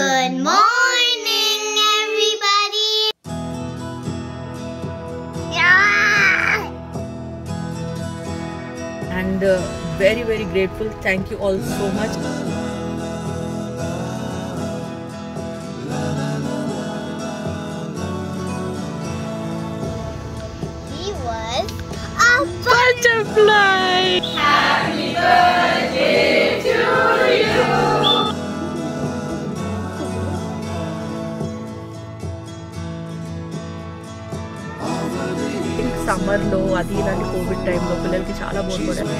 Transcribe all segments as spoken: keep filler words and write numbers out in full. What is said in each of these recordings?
Good morning, everybody. Yeah. And uh, very very grateful. Thank you all so much. He was a Butterfly. Happy birthday to you. Summer లో అది ఇలాంటి Covid టైంలో పిల్లలకి చాలా bore పడారు.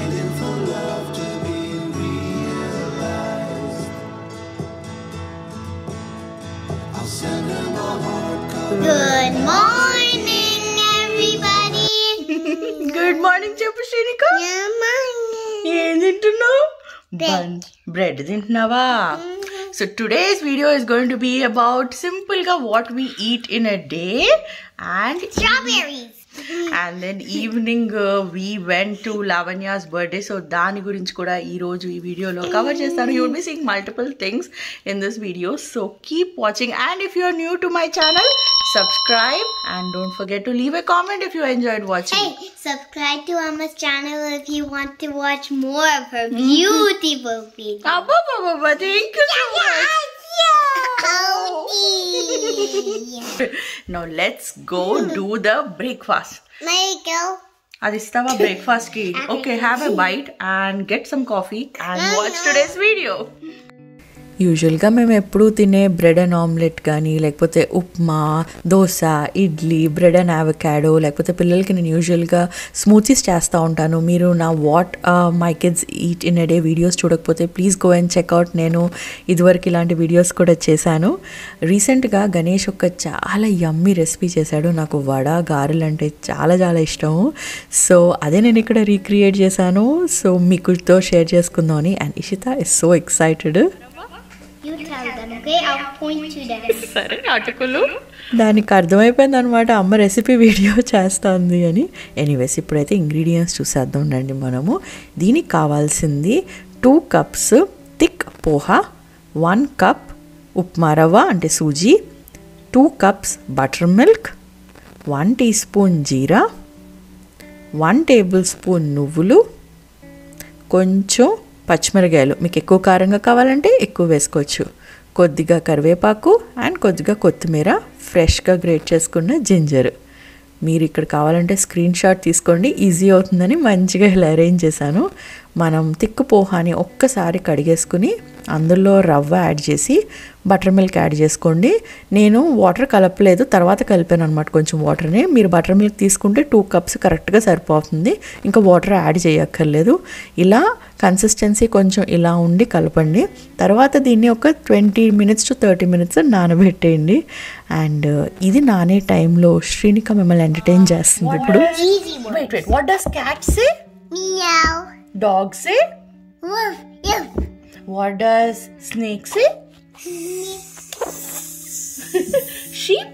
Good morning, everybody. Good morning చెప్పు Srinika. Good morning. ఏం తింటున్నావు? Bread. బ్రెడ్ తింటున్నావా? So today's video is going to be about simple ga what we eat in a day and Strawberries. and then evening uh, we went to Lavanya's birthday, so dani gurinchi kuda ee roju ee video lo cover chestanu. You will be seeing multiple things in this video, so keep watching. And if you are new to my channel, subscribe and don't forget to leave a comment if you enjoyed watching. Hey, subscribe to Amma's channel if you want to watch more of her beautiful videos. Abba baba, thank you so much. Now let's go do the breakfast. Michael. Adistava breakfast ki. Okay, have a bite and get some coffee and watch today's video. యూజువల్గా మేము ఎప్పుడూ తినే bread and omelette కానీ లేకపోతే upma, dosa, idli, bread and avocado, లేకపోతే పిల్లలకి నేను యూజువల్గా స్మూతీస్ చేస్తూ ఉంటాను. మీరు నా what my kids eat in a day videos చూడకపోతే ప్లీజ్ గో అండ్ చెక్అవుట్. నేను ఇదివరకు ఇలాంటి వీడియోస్ కూడా చేశాను. రీసెంట్గా గణేష్ ఒక చాలా యమ్మీ రెసిపీ చేశాడు. నాకు వడ, గారెలు అంటే చాలా చాలా ఇష్టం. సో అదే నేను ఇక్కడ రీక్రియేట్ చేశాను. సో మీకుతో షేర్ చేసుకుందామని. And Ishita is so excited. You tell them, okay? I'll point to them. సరే నాటకులు. దానికి అర్థమైపోయింది అనమాట అమ్మ రెసిపీ వీడియో చేస్తుంది అని. ఎనీవేస్ ఇప్పుడైతే ఇంగ్రీడియంట్స్ చూసేద్దాం ఉండండి. మనము దీనికి కావాల్సింది two cups thick poha, one cup upma రవ్వ అంటే సూజీ, two cups buttermilk, one teaspoon jeera, one tablespoon నువ్వులు, కొంచెం పచ్చిమిరకాయలు, మీకు ఎక్కువ కారంగా కావాలంటే ఎక్కువ వేసుకోవచ్చు, కొద్దిగా కరివేపాకు అండ్ కొద్దిగా కొత్తిమీర, ఫ్రెష్గా గ్రేట్ చేసుకున్న జింజర్. మీరు ఇక్కడ కావాలంటే స్క్రీన్ షాట్ తీసుకోండి, ఈజీ అవుతుందని మంచిగా ఇలా అరేంజ్ చేశాను. మనం తిక్కు పోహాని ఒక్కసారి కడిగేసుకుని అందులో రవ్వ యాడ్ చేసి బటర్ మిల్క్ యాడ్ చేసుకోండి. నేను వాటర్ కలపలేదు, తర్వాత కలిపాను అనమాట కొంచెం వాటర్ని. మీరు బటర్ మిల్క్ తీసుకుంటే టూ కప్స్ కరెక్ట్గా సరిపోతుంది, ఇంకా వాటర్ యాడ్ చేయక్కర్లేదు. ఇలా కన్సిస్టెన్సీ కొంచెం ఇలా ఉండి కలపండి. తర్వాత దీన్ని ఒక twenty minutes to thirty minutes నానబెట్టేయండి. అండ్ ఇది నానే టైంలో శ్రీనిక మిమ్మల్ని ఎంటర్టైన్ చేస్తుంది. ఇప్పుడు wait wait what does cat say? Meow. Dog say? Woof. Yuff. What does snake say? Sheep?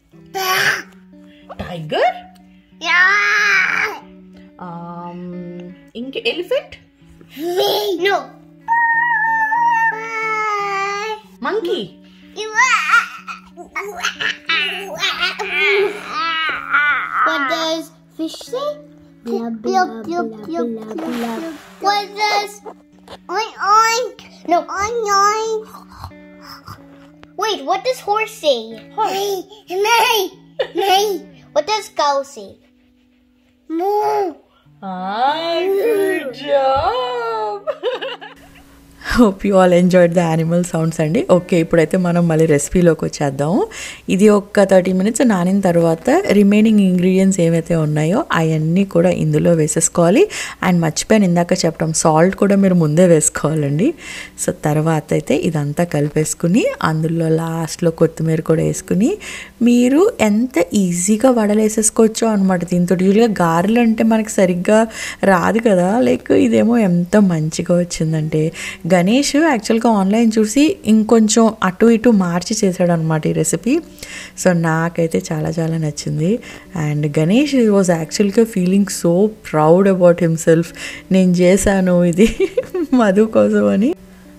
Tiger? Yeah. Um, inke elephant? No. Monkey? What does fish say? Blub, blub, blub, blub, blub. What does oink, oink? No. Oink, oink. Wait, what does horse say? Horse. Neigh, neigh. What does cow say? Moo. Ah, good job. Hope you all enjoyed the animal sounds అండి. Okay, ఇప్పుడైతే మనం మళ్ళీ రెసిపీలోకి వచ్చేద్దాము. ఇది ఒక thirty minutes నానిన తర్వాత remaining ingredients ఏవైతే ఉన్నాయో అవన్నీ కూడా ఇందులో వేసేసుకోవాలి. అండ్ మర్చిపోయాను ఇందాక చెప్పడం, సాల్ట్ కూడా మీరు ముందే వేసుకోవాలండి. సో తర్వాత అయితే ఇదంతా కలిపేసుకుని అందులో లాస్ట్లో కొత్తిమీర కూడా వేసుకుని మీరు ఎంత ఈజీగా వడలేసేసుకోవచ్చో అనమాట. దీంతో యూజువల్గా గారెలు అంటే మనకి సరిగ్గా రాదు కదా, లైక్ ఇదేమో ఎంత మంచిగా వచ్చిందంటే. గణేష్ యాక్చువల్గా ఆన్లైన్ చూసి ఇంకొంచెం అటు ఇటు మార్చి చేశాడు అనమాట ఈ రెసిపీ. సో నాకైతే చాలా చాలా నచ్చింది. అండ్ గణేష్ వాజ్ యాక్చువల్గా feeling so proud about himself. నేను చేశాను ఇది మధు కోసం అని.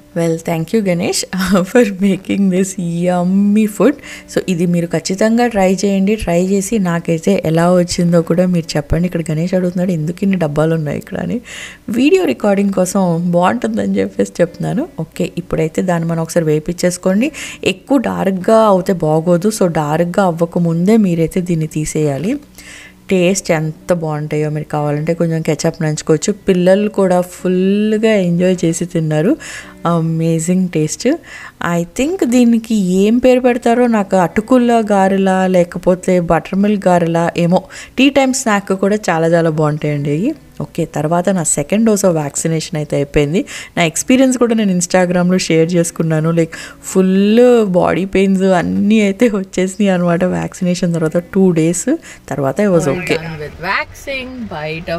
Well thank you Ganesh for making this yummy food. So ఇది మీరు ఖచ్చితంగా ట్రై చేయండి. ట్రై చేసి నాకైతే ఎలా వచ్చిందో కూడా మీరు చెప్పండి. ఇక్కడ గణేష్ అడుగుతున్నాడు ఎందుకు ఇన్ని డబ్బాలు ఉన్నాయి ఇక్కడ అని. వీడియో రికార్డింగ్ కోసం బాగుంటుందని చెప్పేసి చెప్తున్నాను. ఓకే, ఇప్పుడైతే దాన్ని మనం ఒకసారి వేపించేసుకోండి. ఎక్కువ డార్క్గా అవుతే బాగోదు. సో డార్క్గా అవ్వకముందే మీరైతే దీన్ని తీసేయాలి. టేస్ట్ ఎంత బాగుంటాయో మీరు కావాలంటే కొంచెం కెచప్ నంచుకోవచ్చు. పిల్లలు కూడా ఫుల్గా ఎంజాయ్ చేసి తిన్నారు. Amazing taste. ఐ థింక్ దీనికి ఏం పేరు పెడతారో, నాకు అటుకుల గారెలా లేకపోతే బటర్ మిల్క్ గారెలా ఏమో. టీ టైమ్ స్నాక్ కూడా చాలా చాలా బాగుంటాయండి అవి. ఓకే, తర్వాత నా సెకండ్ డోస్ ఆఫ్ వ్యాక్సినేషన్ అయితే అయిపోయింది. నా ఎక్స్పీరియన్స్ కూడా నేను ఇన్స్టాగ్రామ్లో షేర్ చేసుకున్నాను. లైక్ ఫుల్ బాడీ పెయిన్స్ అన్నీ అయితే వచ్చేసినాయి అనమాట వ్యాక్సినేషన్ తర్వాత. టూ డేస్ తర్వాత I was okay with vaxxing. బయట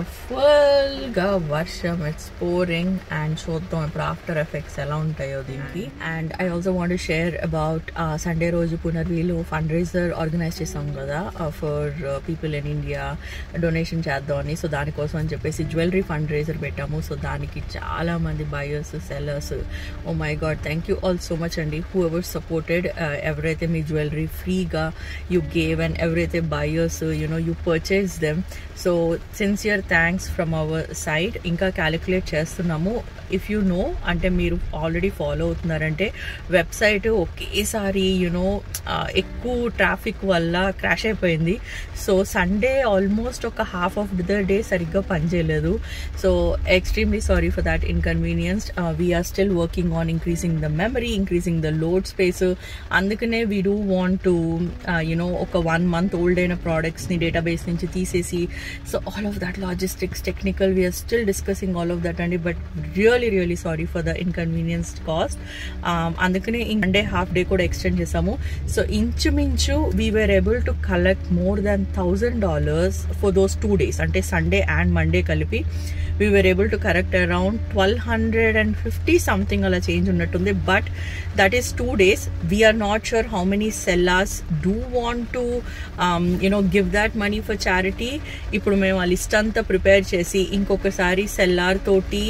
ఫుల్గా వర్షం, ఇట్స్ పోరింగ్. అండ్ చూద్దాం ఇప్పుడు ఆఫ్టర్ ఎఫెక్ట్స్ ఎలా ఉంటాయో దీనికి. And I also want to share about Sunday రోజు పునర్వీలు ఫండ్ రైజర్ ఆర్గనైజ్ చేసాం కదా for people in India, donation చేద్దామని. సో దానికోసం అని చెప్పి జ్యువెలరీ ఫండ్ రైజర్ పెట్టాము. సో దానికి చాలా మంది buyers, sellers, oh my god thank you all so much అండి. హూ ఎవర్ సపోర్టెడ్, ఎవరైతే మీ జ్యువెలరీ ఫ్రీగా యూ గేవ్ అండ్ ఎవరైతే buyers you know you purchase them. So sincere thanks from our side. ఇంకా క్యాలిక్యులేట్ చేస్తున్నాము. ఇఫ్ యూ నో అంటే మీరు ఆల్రెడీ ఫాలో అవుతున్నారంటే వెబ్సైట్ ఒకేసారి యునో ఎక్కువ ట్రాఫిక్ వల్ల క్రాష్ అయిపోయింది. సో సండే ఆల్మోస్ట్ ఒక హాఫ్ ఆఫ్ ద డే సరిగ్గా పనిచేయలేదు. So extremely sorry for that inconvenience. We're still working on increasing the memory, increasing the load space. అందుకనే we do want to you know ఒక one month old అయిన ప్రోడక్ట్స్ని database నుంచి తీసేసి, so all of that logistics, technical, we're still discussing all of that అండి. But real really sorry for the inconvenience caused. అందుకనే Sunday half day కూడా extend చేసాము. So ఇంచుమించు we were able to collect more than thousand dollars for those two days. అంటే Sunday and Monday కలిపి we were able to correct around twelve hundred and fifty something అలా change ఉన్నట్టుంది. But that is two days. We're not sure how many sellers do want to you know give that money for charity. ఇప్పుడు మేము ఆ list అంతా prepare చేసి ఇంకొకసారి cellar తోటి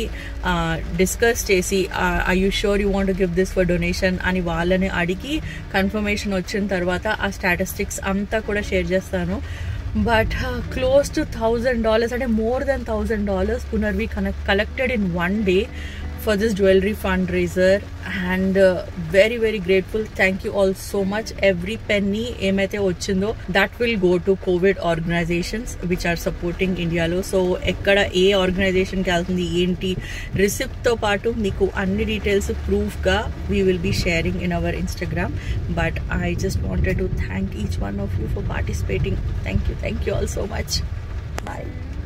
discuss చేసి I you sure you want give this for donation అని వాళ్ళని అడిగి కన్ఫర్మేషన్ వచ్చిన తర్వాత ఆ స్టాటిస్టిక్స్ అంతా కూడా షేర్ చేస్తాను. But close to thousand dollars అంటే more then thousand dollars Punarvi connect collected in one day for this jewelry fundraiser, and uh, very very grateful. Thank you all so much. Every penny emaithe vachindo that will go to COVID organizations which are supporting India lo. So ekkada ఏ organization ki altundi enti receipt tho paatu meeku anni details proof ga we will be sharing in our Instagram. But I just wanted to thank each one of you for participating. Thank you thank you all so much. Bye.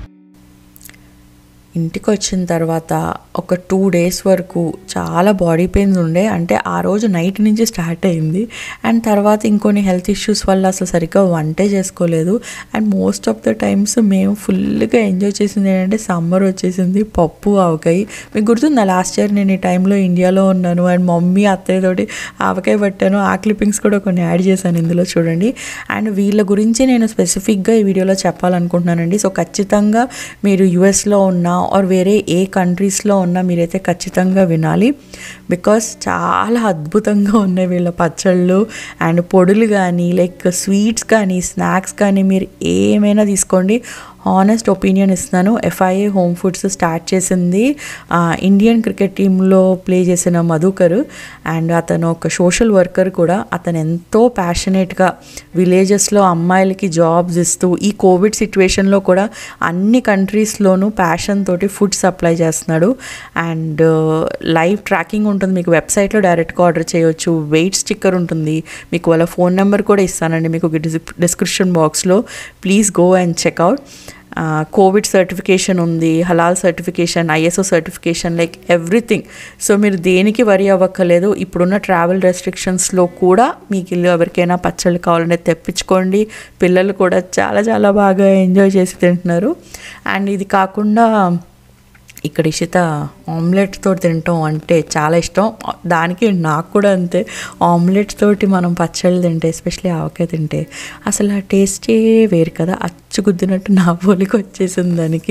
ఇంటికి వచ్చిన తర్వాత ఒక two days వరకు చాలా body pains ఉండే. అంటే ఆ రోజు నైట్ నుంచి స్టార్ట్ అయింది. అండ్ తర్వాత ఇంకొన్ని హెల్త్ ఇష్యూస్ వల్ల అసలు సరిగ్గా వంటే చేసుకోలేదు. And most of the times మేము ఫుల్గా ఎంజాయ్ చేసింది ఏంటంటే సమ్మర్ వచ్చేసింది, పప్పు ఆవకాయ. మీకు గుర్తుందా లాస్ట్ ఇయర్ నేను ఈ టైంలో ఇండియాలో ఉన్నాను అండ్ మమ్మీ అత్తయ్యతోటి ఆవకాయ పట్టాను. ఆ క్లిప్పింగ్స్ కూడా కొన్ని యాడ్ చేశాను ఇందులో చూడండి. అండ్ వీళ్ళ గురించి నేను స్పెసిఫిక్గా ఈ వీడియోలో చెప్పాలనుకుంటున్నానండి. సో ఖచ్చితంగా మీరు యూఎస్లో ఉన్న ఆర్ వేరే ఏ కంట్రీస్లో ఉన్నా మీరైతే ఖచ్చితంగా వినాలి. బికాస్ చాలా అద్భుతంగా ఉన్నాయి వీళ్ళ పచ్చళ్ళు అండ్ పొడులు కానీ లైక్ స్వీట్స్ కానీ స్నాక్స్ కానీ మీరు ఏమైనా తీసుకోండి. హానెస్ట్ ఒపీనియన్ ఇస్తున్నాను. ఎఫ్ఐఏ హోమ్ ఫుడ్స్ స్టార్ట్ చేసింది ఇండియన్ క్రికెట్ టీంలో ప్లే చేసిన మధుకర్. అండ్ అతను ఒక సోషల్ వర్కర్ కూడా. అతను ఎంతో ప్యాషనేట్గా విలేజెస్లో అమ్మాయిలకి జాబ్స్ ఇస్తూ ఈ కోవిడ్ సిచ్యువేషన్లో కూడా అన్ని కంట్రీస్లోనూ ప్యాషన్ తోటి ఫుడ్ సప్లై చేస్తున్నాడు. అండ్ లైవ్ ట్రాకింగ్ ఉంటుంది, మీకు వెబ్సైట్లో డైరెక్ట్గా ఆర్డర్ చేయొచ్చు. వెయిట్ స్టిక్కర్ ఉంటుంది, మీకు వాళ్ళ ఫోన్ నెంబర్ కూడా ఇస్తానండి మీకు డిస్క్రిప్షన్ బాక్స్లో. Please go and check out. Covid certification ఉంది, హలాల్ certification, ISO certification, like everything. So మీరు దేనికి వరి అవ్వక్కర్లేదు. ఇప్పుడున్న ట్రావెల్ రెస్ట్రిక్షన్స్లో కూడా మీకు ఇల్లు ఎవరికైనా పచ్చళ్ళు కావాలంటే తెప్పించుకోండి. పిల్లలు కూడా చాలా చాలా బాగా ఎంజాయ్ చేసి తింటున్నారు. అండ్ ఇది కాకుండా ఇక్కడ ఇషిత ఆమ్లెట్ తోటి తింటాం అంటే చాలా ఇష్టం. దానికి నాకు కూడా అంతే. ఆమ్లెట్ తోటి మనం పచ్చళ్ళు తింటే, ఎస్పెషలీ ఆవకాయ తింటే అసలు ఆ టేస్టే వేరు కదా. అచ్చుగుద్దినట్టు నా పోలికి వచ్చేసింది దానికి.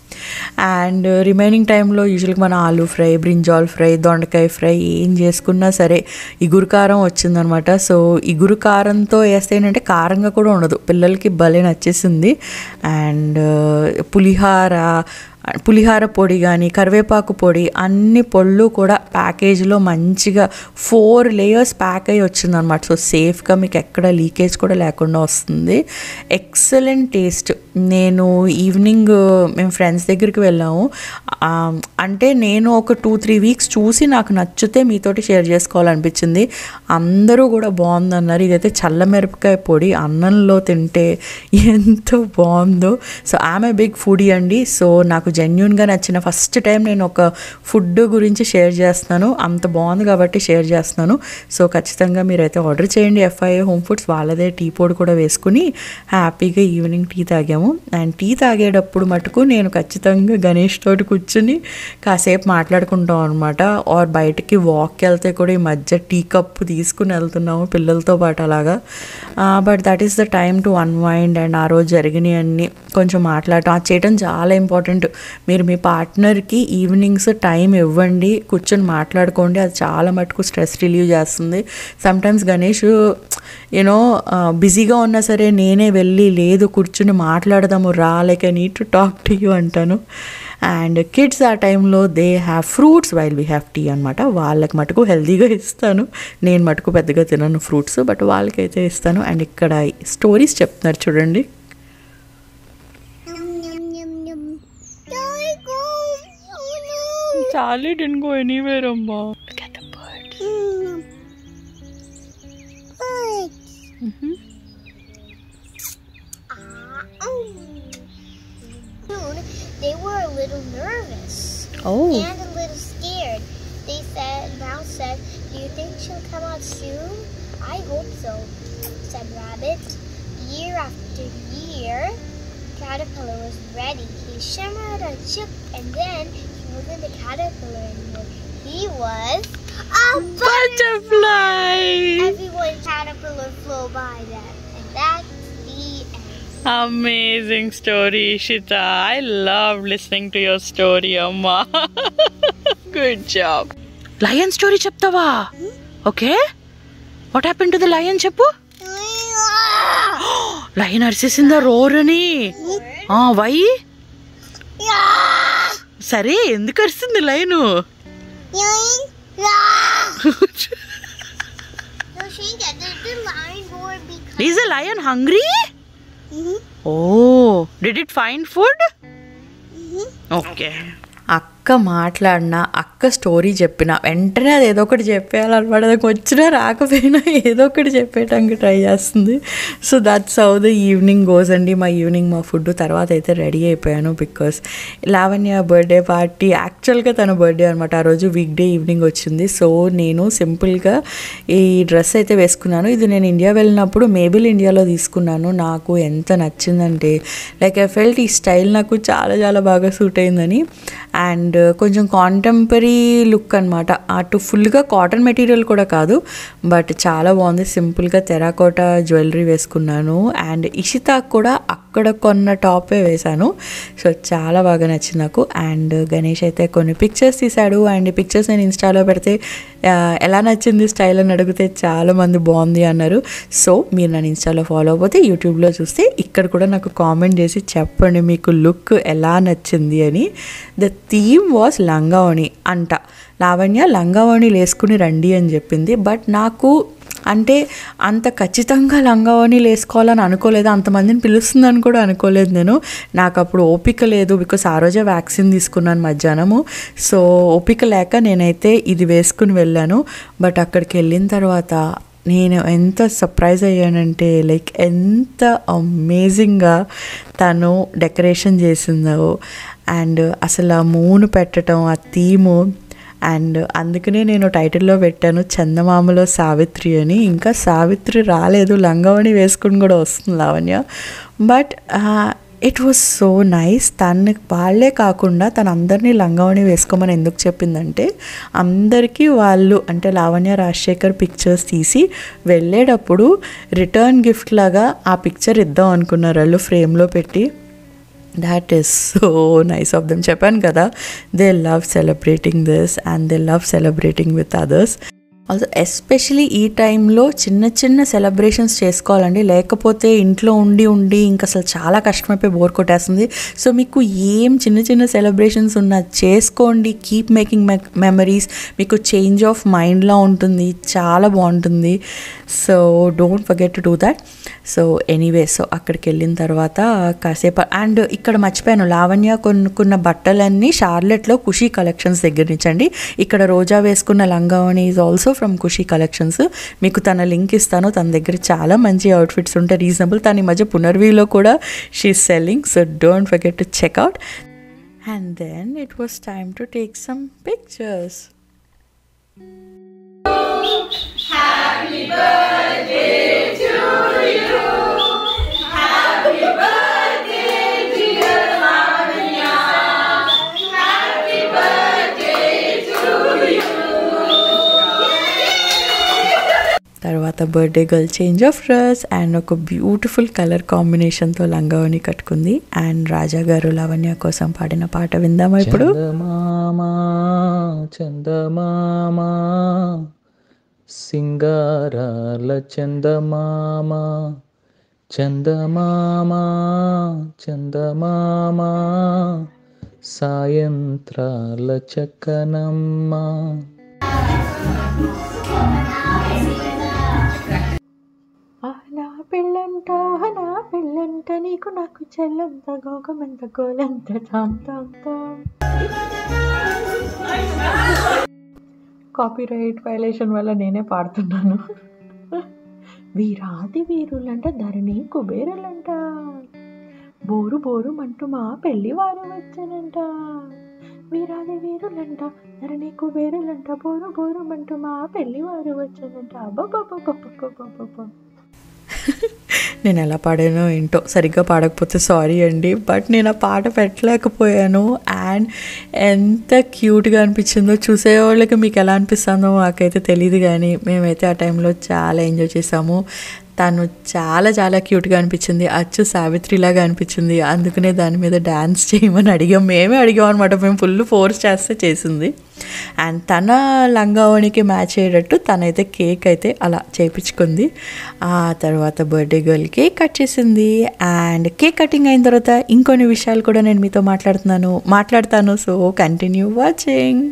అండ్ రిమైనింగ్ టైంలో యూజువల్గా మన ఆలూ ఫ్రై, బ్రింజాల్ ఫ్రై, దొండకాయ ఫ్రై ఏం చేసుకున్నా సరే ఇగురు కారం వచ్చిందనమాట. సో ఇగురు కారంతో వేస్తే ఏంటంటే కారంగా కూడా ఉండదు, పిల్లలకి భలే నచ్చేసింది. అండ్ పులిహార పులిహార పొడి కానీ కరివేపాకు పొడి అన్ని పొళ్ళు కూడా ప్యాకేజ్లో మంచిగా ఫోర్ లేయర్స్ ప్యాక్ అయ్యి వచ్చిందనమాట. సో సేఫ్గా మీకు ఎక్కడ లీకేజ్ కూడా లేకుండా వస్తుంది. Excellent taste. నేను ఈవినింగ్ మేము ఫ్రెండ్స్ దగ్గరికి వెళ్ళాము. అంటే నేను ఒక టూ త్రీ వీక్స్ చూసి నాకు నచ్చితే మీతోటి షేర్ చేసుకోవాలనిపించింది. అందరూ కూడా బాగుందన్నారు. ఇదైతే చల్లమిరపకాయ పొడి అన్నంలో తింటే ఎంతో బాగుందో. సో ఆమె బిగ్ ఫుడీ అండి. సో నాకు జెన్యూన్గా నచ్చిన ఫస్ట్ టైం నేను ఒక ఫుడ్ గురించి షేర్ చేస్తున్నాను. అంత బాగుంది కాబట్టి షేర్ చేస్తున్నాను. సో ఖచ్చితంగా మీరైతే ఆర్డర్ చేయండి. ఎఫ్ఐఏ హోమ్ ఫుడ్స్ వాళ్ళదే టీ పొడి కూడా వేసుకుని హ్యాపీగా ఈవినింగ్ టీ తాగాము. అండ్ టీ తాగేటప్పుడు మటుకు నేను ఖచ్చితంగా గణేష్ తోటి కూర్చుని కాసేపు మాట్లాడుకుంటాం అనమాట. ఆర్ బయటకి వాక్కి వెళ్తే కూడా ఈ మధ్య టీ కప్పు తీసుకుని వెళ్తున్నాము పిల్లలతో పాటు అలాగా. But that is the time to unwind. And ఆ రోజు జరిగినవి అన్నీ కొంచెం మాట్లాడటం అది చేయడం చాలా ఇంపార్టెంట్. మీరు మీ పార్ట్నర్కి ఈవినింగ్స్ టైం ఇవ్వండి, కూర్చొని మాట్లాడుకోండి. అది చాలా మటుకు స్ట్రెస్ రిలీవ్ చేస్తుంది. సమ్టైమ్స్ గణేష్ యూనో బిజీగా ఉన్నా సరే నేనే వెళ్ళి లేదు కూర్చుని మాట్లాడదాము రా, like I need to talk to you అంటాను. అండ్ కిడ్స్ ఆ టైంలో they have fruits while we have tea అనమాట. వాళ్ళకి మటుకు హెల్తీగా ఇస్తాను, నేను మటుకు పెద్దగా తినను ఫ్రూట్స్, బట్ వాళ్ళకైతే ఇస్తాను. అండ్ ఇక్కడ స్టోరీస్ చెప్తున్నారు చూడండి. Charlie didn't go anywhere, Amma. Look at the birds. Mm. Birds. Mm-hmm. Uh, oh. They were a little nervous. Oh. And a little scared. They said, Mouse said, "Do you think she'll come out soon?" "I hope so," said Rabbit. Year after year, Caterpillar was ready. He shimmered and shook, and then he wasn't a caterpillar anymore. He was a butterfly. Everyone caterpillar flew by them, and that's the end. Amazing story, Ishita. I love listening to your story, Amma. Good job. Lion story cheptava? Hmm? Okay. What happened to the lion, Cheppu? Lion అరిసేసిందా roar అని? Why? సరే ఎందుకు అరిసింది లయను? Is the lion hungry? Mm-hmm. Oh, did it find food? Mm-hmm. Okay. అక్క మాట్లాడిన అక్క story చెప్పిన వెంటనే అది ఏదో ఒకటి చెప్పేయాలన్నమాట. అది వచ్చినా రాకపోయినా ఏదో ఒకటి చెప్పేయడానికి ట్రై చేస్తుంది. So that's how the evening goes అండి. మా ఈవినింగ్ మా ఫుడ్ తర్వాత అయితే రెడీ అయిపోయాను. బికాస్ లావణ్య బర్త్డే పార్టీ యాక్చువల్గా తన బర్త్డే అనమాట. ఆ రోజు వీక్ డే ఈవినింగ్ వచ్చింది. సో నేను సింపుల్గా ఈ డ్రెస్ అయితే వేసుకున్నాను. ఇది నేను ఇండియా వెళ్ళినప్పుడు మేబిల్ ఇండియాలో తీసుకున్నాను. నాకు ఎంత నచ్చిందంటే లైక్ ఐ ఫెల్ట్ ఈ స్టైల్ నాకు చాలా చాలా బాగా సూట్ అయిందని. అండ్ కొంచెం కాంటెంపరీ లుక్ అనమాట. అటు ఫుల్గా కాటన్ మెటీరియల్ కూడా కాదు, బట్ చాలా బాగుంది. సింపుల్గా టెరాకోటా జ్యువెలరీ వేసుకున్నాను. అండ్ ఇషితాకు కూడా అక్కడ కొన్న టాపే వేశాను. సో చాలా బాగా నచ్చింది నాకు. అండ్ గణేష్ అయితే కొన్ని పిక్చర్స్ తీశాడు. అండ్ ఈ పిక్చర్స్ నేను ఇన్స్టాలో పెడితే ఎలా నచ్చింది స్టైల్ అని అడిగితే చాలామంది బాగుంది అన్నారు. సో మీరు నన్ను ఇన్స్టాలో ఫాలో అయిపోతే యూట్యూబ్లో చూస్తే ఇక్కడ కూడా నాకు కామెంట్ చేసి చెప్పండి మీకు లుక్ ఎలా నచ్చింది అని. ద థీమ్ వాస్ లంగావణి అంట. లావణ్య లంగావణిలు వేసుకుని రండి అని చెప్పింది. బట్ నాకు అంటే అంత ఖచ్చితంగా లంగావణిలు వేసుకోవాలని అనుకోలేదు, అంతమందిని పిలుస్తుందని కూడా అనుకోలేదు నేను. నాకు అప్పుడు ఓపిక లేదు, బికాస్ ఆ రోజే వ్యాక్సిన్ తీసుకున్నాను మధ్యాహ్నము. సో ఓపిక లేక నేనైతే ఇది వేసుకుని వెళ్ళాను. బట్ అక్కడికి వెళ్ళిన తర్వాత నేను ఎంత సర్ప్రైజ్ అయ్యానంటే లైక్ ఎంత అమేజింగ్గా తను డెకరేషన్ చేసిందో. అండ్ అసలు ఆ మూను పెట్టడం, ఆ థీము. అండ్ అందుకనే నేను టైటిల్లో పెట్టాను చందమామలో సావిత్రి అని. ఇంకా సావిత్రి రాలేదు, లంగావణి వేసుకుని కూడా వస్తుంది Lavanya. But it was so nice. తను వాళ్ళే కాకుండా తను అందరినీ లంగావణి వేసుకోమని ఎందుకు చెప్పిందంటే అందరికీ వాళ్ళు అంటే లావణ్య రాజశేఖర్ పిక్చర్స్ తీసి వెళ్ళేటప్పుడు రిటర్న్ గిఫ్ట్ లాగా ఆ పిక్చర్ ఇద్దాం అనుకున్నారు వాళ్ళు ఫ్రేమ్లో పెట్టి. That is so nice of them. చెప్పాను కదా, they love celebrating this and they love celebrating with others. Also especially ఈ టైంలో చిన్న చిన్న సెలబ్రేషన్స్ చేసుకోవాలండి, లేకపోతే ఇంట్లో ఉండి ఉండి ఇంకా అసలు చాలా కష్టమైపోయి బోర్ కొట్టేస్తుంది. సో మీకు ఏం చిన్న చిన్న సెలబ్రేషన్స్ ఉన్నా చేసుకోండి, కీప్ మేకింగ్ మెమరీస్, మీకు చేంజ్ ఆఫ్ మైండ్లా ఉంటుంది, చాలా బాగుంటుంది. So don't forget to do that. So anyway, so అక్కడికి వెళ్ళిన తర్వాత కాసేపు, అండ్ ఇక్కడ మర్చిపోయాను, లావణ్య కొనుక్కున్న బట్టలన్నీ షార్లెట్లో ఖుషీ కలెక్షన్స్ దగ్గర నుంచి అండి. ఇక్కడ రోజా వేసుకున్న లంగావణి is also from Khushi collections. మీకు తన లింక్ ఇస్తాను, తన దగ్గర చాలా మంచి అవుట్ఫిట్స్ ఉంటాయి, రీజనబుల్. తను ఈ మధ్య పునర్వీలో కూడా she selling. So don't forget to check out. And then it was time to take some pictures. Happy birthday to you. Happy birthday dear Lavanya. Happy birthday to you. తర్వాత birthday girl change of dress and ఒక beautiful colour కాంబినేషన్తో లంగావని కట్టుకుంది. And రాజా గారు లావణ్య కోసం పాడిన పాట విందామా ఇప్పుడు? చందమామా చందమామా సింగారాల చందమామా చందమామా చందమామా సాయంత్రాల చక్కనమ్మ. నా పెళ్ళంట నా పెళ్ళంట నీకు నాకు చెల్లంత గోకమంత గోలంత తాం తాం తాం. కాపీరైట్ వైలేషన్ వల్ల నేనే పాడుతున్నాను. వీరాది వీరులంట ధరణి కుబేరులంట, బోరు బోరు మంటూ మా పెళ్లి వారు వచ్చానంట. వీరాది వీరులంట ధరణి కుబేరులంట, బోరు బోరు మంటూ మా పెళ్లి వారు వచ్చానంట. అబ్బబ్బబ్బబ్బబ్బబ్బబ్బ. నేను ఎలా పాడానో ఏంటో, సరిగ్గా పాడకపోతే సారీ అండి, బట్ నేను ఆ పాట పెట్టలేకపోయాను. అండ్ ఎంత క్యూట్గా అనిపించిందో చూసేవాళ్ళకి మీకు ఎలా అనిపిస్తుందో నాకైతే తెలియదు, కానీ మేమైతే ఆ టైంలో చాలా ఎంజాయ్ చేసాము. తను చాలా చాలా క్యూట్గా అనిపించింది, అచ్చు సావిత్రిలాగా అనిపించింది. అందుకనే దాని మీద డ్యాన్స్ చేయమని అడిగాం, మేమే అడిగాం అనమాట. మేము ఫుల్ ఫోర్స్ చేస్తే చేసింది. అండ్ తన లంగావణికి మ్యాచ్ అయ్యేటట్టు తనైతే కేక్ అయితే అలా చేయించుకుంది. ఆ తర్వాత బర్త్డే గర్ల్ కేక్ కట్ చేసింది. అండ్ కేక్ కటింగ్ అయిన తర్వాత ఇంకొన్ని విషయాలు కూడా నేను మీతో మాట్లాడుతున్నాను మాట్లాడతాను సో కంటిన్యూ వాచింగ్.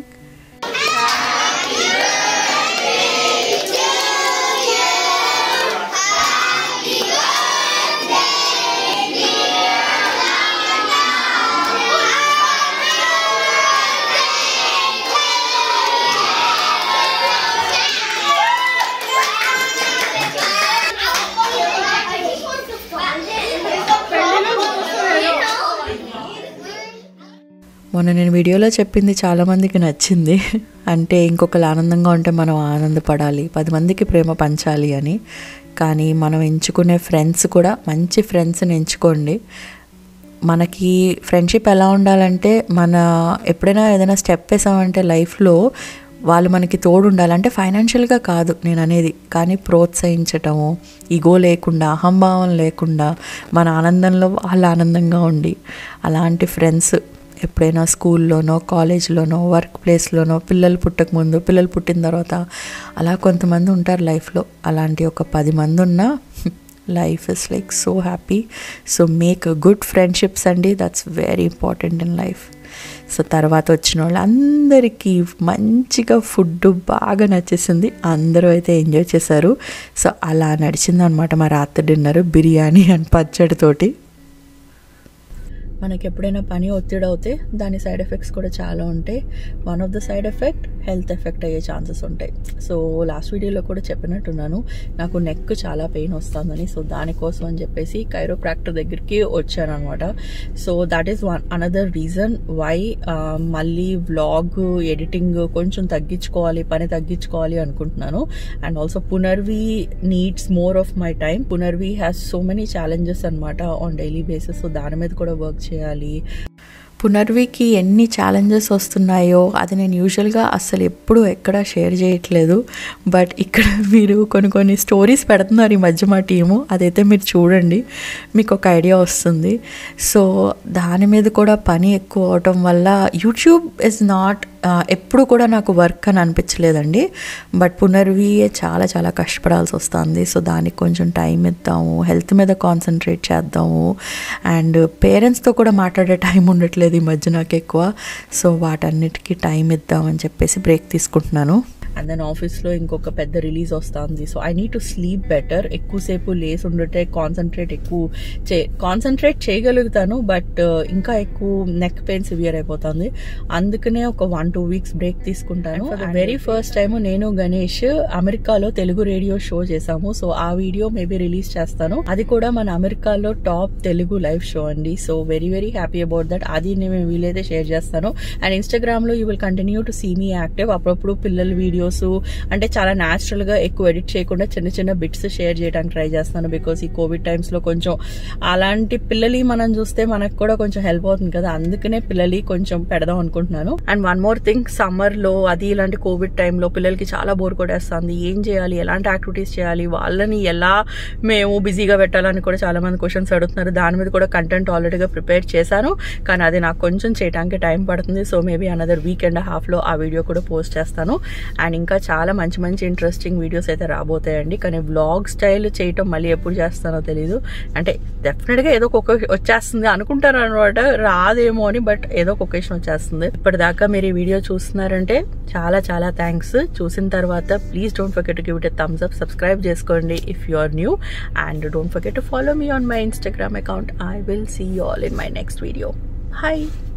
మొన్న నేను వీడియోలో చెప్పింది చాలామందికి నచ్చింది, అంటే ఇంకొకరు ఆనందంగా ఉంటే మనం ఆనందపడాలి, పది మందికి ప్రేమ పంచాలి అని. కానీ మనం ఎంచుకునే ఫ్రెండ్స్ కూడా మంచి ఫ్రెండ్స్ని ఎంచుకోండి. మనకి ఫ్రెండ్షిప్ ఎలా ఉండాలంటే, మన ఎప్పుడైనా ఏదైనా స్టెప్ వేసామంటే లైఫ్లో వాళ్ళు మనకి తోడు ఉండాలంటే ఫైనాన్షియల్గా కాదు నేను అనేది, కానీ ప్రోత్సహించటము, ఈగో లేకుండా, అహంభావం లేకుండా, మన ఆనందంలో వాళ్ళు ఆనందంగా ఉండి, అలాంటి ఫ్రెండ్స్ ఎప్పుడైనా స్కూల్లోనో కాలేజ్లోనో వర్క్ ప్లేస్లోనో, పిల్లలు పుట్టక ముందు, పిల్లలు పుట్టిన తర్వాత, అలా కొంతమంది ఉంటారు లైఫ్లో. అలాంటి ఒక పది మంది ఉన్నా life is like so happy. So make good friendships అండి, that's very important in life. So తర్వాత వచ్చిన వాళ్ళు అందరికీ మంచిగా ఫుడ్ బాగా నచ్చేసింది, అందరూ అయితే ఎంజాయ్ చేశారు. సో అలా నడిచింది అనమాట మా రాత్రి డిన్నర్, బిర్యానీ అండ్ పచ్చడితోటి. మనకి ఎప్పుడైనా పని ఒత్తిడి అవుతే దాని సైడ్ ఎఫెక్ట్స్ కూడా చాలా ఉంటాయి. One of the side effect health effect అయ్యే ఛాన్సెస్ ఉంటాయి. సో లాస్ట్ వీడియోలో కూడా చెప్పినట్టున్నాను, నాకు నెక్ చాలా పెయిన్ వస్తుందని. సో దానికోసం అని చెప్పేసి కైరోప్రాక్టర్ దగ్గరికి వచ్చాను అనమాట. So that is one another reason why మళ్ళీ వ్లాగ్ ఎడిటింగ్ కొంచెం తగ్గించుకోవాలి, పని తగ్గించుకోవాలి అనుకుంటున్నాను. And also Punarvi needs more of my time. Punarvi has so many challenges అనమాట ఆన్ డైలీ బేసిస్. సో దాని మీద కూడా వర్క్ చేయాలి. పునర్వికి ఎన్ని ఛాలెంజెస్ వస్తున్నాయో అది నేను యూజువల్గా అసలు ఎప్పుడూ ఎక్కడ షేర్ చేయట్లేదు. బట్ ఇక్కడ మీరు కొన్ని కొన్ని స్టోరీస్ పెడుతున్నారు ఈ మధ్య మా టీము, అదైతే మీరు చూడండి, మీకు ఒక ఐడియా వస్తుంది. సో దాని మీద కూడా పని ఎక్కువ అవటం వల్ల యూట్యూబ్ ఇస్ నాట్ ఎప్పుడు కూడా నాకు వర్క్ అని అనిపించలేదండి. బట్ పునర్వియే చాలా చాలా కష్టపడాల్సి వస్తుంది. సో దానికి కొంచెం టైం ఇద్దాము, హెల్త్ మీద కాన్సన్ట్రేట్ చేద్దాము, అండ్ పేరెంట్స్తో కూడా మాట్లాడే టైం ఉండట్లేదు ఈ మధ్య నాకు ఎక్కువ. సో వాటన్నిటికీ టైం ఇద్దామని చెప్పేసి బ్రేక్ తీసుకుంటున్నాను. అండ్ దెన్ ఆఫీస్లో ఇంకొక పెద్ద రిలీజ్ వస్తుంది. So I need to sleep better. ఎక్కువసేపు లేసి ఉండటే కాన్సన్ట్రేట్ ఎక్కువ చే కాన్సన్ట్రేట్ చేయగలుగుతాను, బట్ ఇంకా ఎక్కువ నెక్ పెయిన్ సివియర్ అయిపోతుంది. అందుకనే ఒక వన్ టూ వీక్స్ బ్రేక్ తీసుకుంటాను. For the very first time నేను గణేష్ అమెరికాలో తెలుగు రేడియో షో చేసాము. సో ఆ వీడియో మేబీ రిలీజ్ చేస్తాను. అది కూడా మన అమెరికాలో టాప్ తెలుగు లైవ్ షో అండి. So very very happy about that. అది నేను వీలైతే షేర్ చేస్తాను. అండ్ ఇన్స్టాగ్రామ్ లో you will continue to see me active. అప్పుడప్పుడు పిల్లల వీడియోస్ అంటే చాలా న్యాచురల్ గా ఎక్కువ ఎడిట్ చేయకుండా చిన్న చిన్న బిట్స్ షేర్ చేయడానికి ట్రై చేస్తాను. బికాస్ ఈ కోవిడ్ టైమ్స్ లో కొంచెం అలాంటి పిల్లలి మనం చూస్తే మనకు కూడా కొంచెం హెల్ప్ అవుతుంది కదా, అందుకనే పిల్లలి కొంచెం పెడదాం అనుకుంటున్నాను. And one more thing, summer లో అది ఇలాంటి కోవిడ్ టైంలో పిల్లలకి చాలా బోర్ కొట్టేస్తుంది. ఏం చేయాలి, ఎలాంటి యాక్టివిటీస్ చేయాలి, వాళ్ళని ఎలా మేము బిజీగా పెట్టాలని కూడా చాలా మంది క్వశ్చన్స్ అడుగుతున్నారు. దాని మీద కూడా కంటెంట్ ఆల్రెడీగా ప్రిపేర్ చేశాను, కానీ అది నాకు కొంచెం చేయడానికి టైం పడుతుంది. So maybe another week and half లో ఆ వీడియో కూడా పోస్ట్ చేస్తాను. అండ్ ఇంకా చాలా మంచి మంచి ఇంట్రెస్టింగ్ వీడియోస్ అయితే రాబోతాయండి. కానీ వ్లాగ్ స్టైల్ చేయటం మళ్ళీ ఎప్పుడు చేస్తానో తెలీదు. అంటే డెఫినెట్గా ఏదో ఒక వచ్చేస్తుంది అనుకుంటాను అనమాట, రాదేమో అని, బట్ ఏదో ఒక ఒకేషన్ వచ్చేస్తుంది. ఇప్పటిదాకా మీరు ఈ వీడియో చూస్తున్నారంటే చాలా చాలా థ్యాంక్స్. చూసిన తర్వాత please don't forget to give it a thumbs up, subscribe చేసుకోండి if you are new, and don't forget to follow me on my Instagram account. I will see you all in my next video. Bye.